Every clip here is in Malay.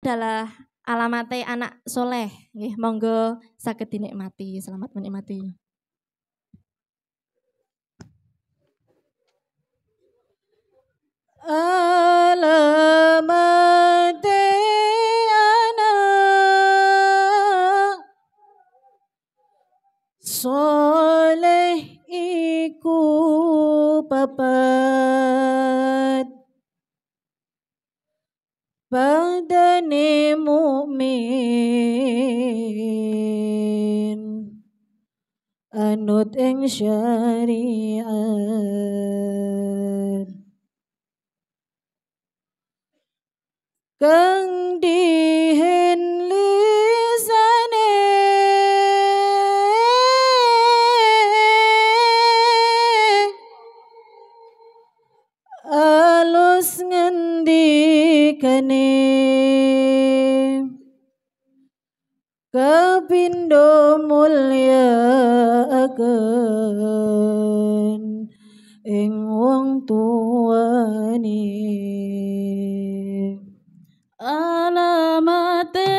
adalah alamatnya anak soleh. Nggih, monggo saged dinikmati. Selamat menikmati. Alamatnya anak soleh iku papat badane mukmin anut ing syariat kang dihen lisane alus ngendikane kapindo mulya akan ing wong tuane alamate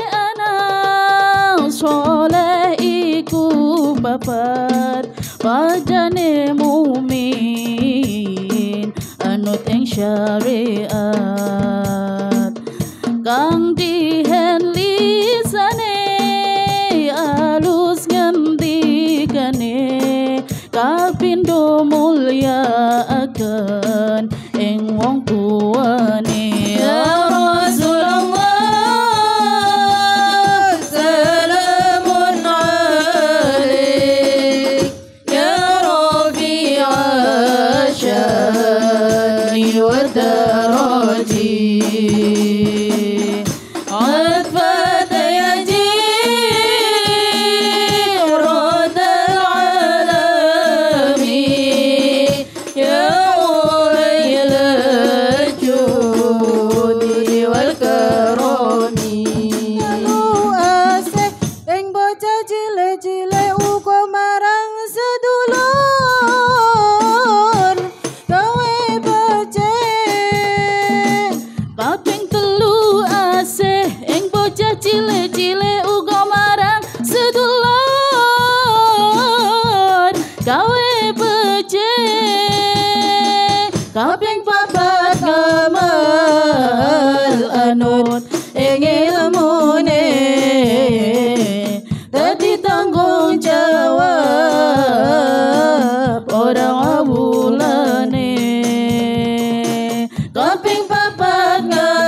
anak soleh iku papat wajane mukmin anut ing syariat kang dihen lisane alus ngendikane kapindo mulya akan ing wong tuane ya Rasulullah salamun alaik ya Rafi'a syani wa daraji cile-cile uga marang sedulur gawe becik kaping papat ngamal anut ing ilmune dadi tanggung jawab orang awulane kaping papat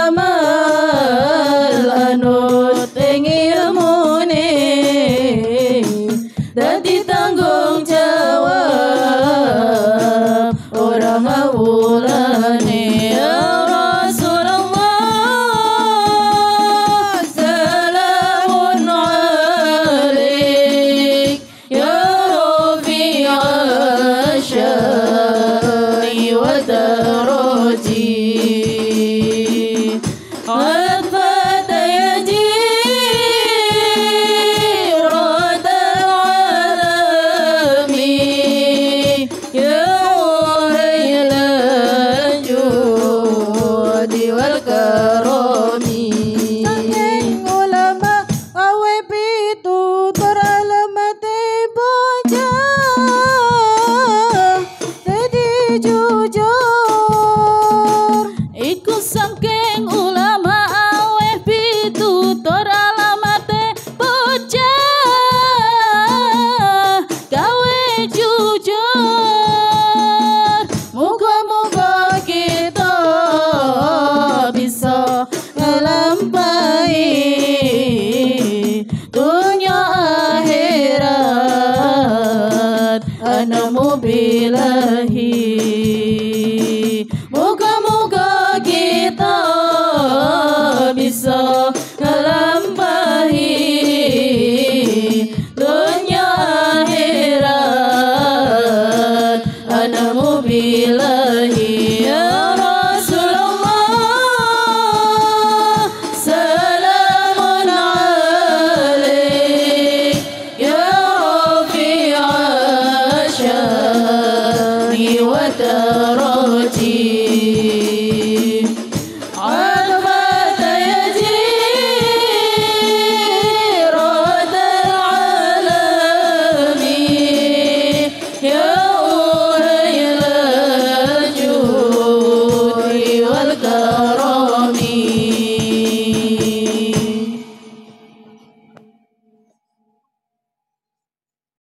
ngamal anut ing ilmune dadi tanggung jawab orang awulane ya Rasulullah salamun alaik ya Rafi'a syani wa daraji Moga-moga kita bisa